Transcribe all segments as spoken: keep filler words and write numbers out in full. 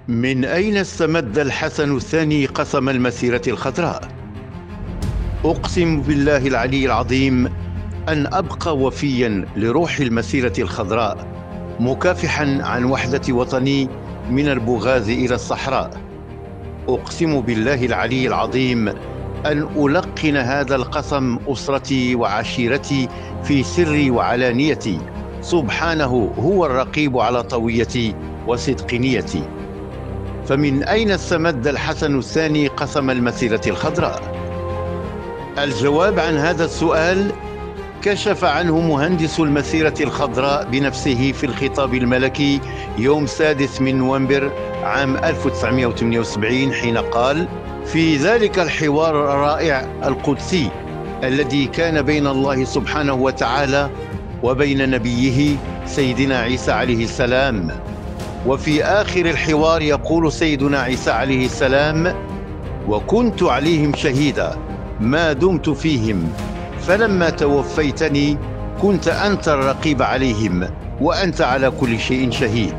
من أين استمد الحسن الثاني قسم المسيرة الخضراء؟ أقسم بالله العلي العظيم أن أبقى وفيا لروح المسيرة الخضراء، مكافحا عن وحدة وطني من البوغاز إلى الصحراء. أقسم بالله العلي العظيم أن ألقن هذا القسم أسرتي وعشيرتي في سري وعلانيتي، سبحانه هو الرقيب على طويتي وصدق نيتي. فمن أين استمد الحسن الثاني قسم المسيرة الخضراء؟ الجواب عن هذا السؤال كشف عنه مهندس المسيرة الخضراء بنفسه في الخطاب الملكي يوم سادس من نوفمبر عام ألف وتسعمائة وثمانية وسبعين، حين قال: في ذلك الحوار الرائع القدسي الذي كان بين الله سبحانه وتعالى وبين نبيه سيدنا عيسى عليه السلام. وفي آخر الحوار يقول سيدنا عيسى عليه السلام: وكنت عليهم شهيدا ما دمت فيهم، فلما توفيتني كنت أنت الرقيب عليهم وأنت على كل شيء شهيد.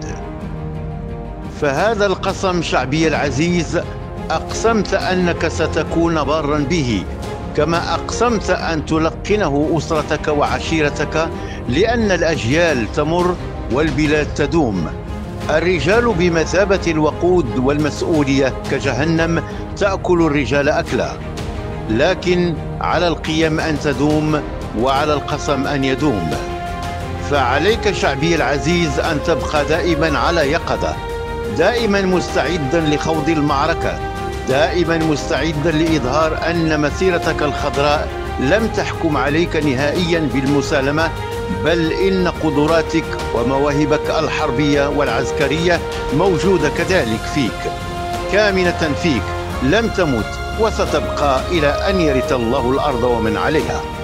فهذا القسم شعبي العزيز أقسمت أنك ستكون بارا به، كما أقسمت أن تلقنه أسرتك وعشيرتك، لأن الأجيال تمر والبلاد تدوم. الرجال بمثابة الوقود، والمسؤولية كجهنم تأكل الرجال أكلا، لكن على القيم أن تدوم وعلى القسم أن يدوم. فعليك شعبي العزيز أن تبقى دائما على يقظة، دائما مستعدا لخوض المعركة، دائما مستعدا لإظهار أن مسيرتك الخضراء لم تحكم عليك نهائيا بالمسالمة، بل إن قدراتك ومواهبك الحربية والعسكرية موجودة كذلك فيك، كامنة فيك، لم تمت وستبقى إلى أن يرث الله الأرض ومن عليها.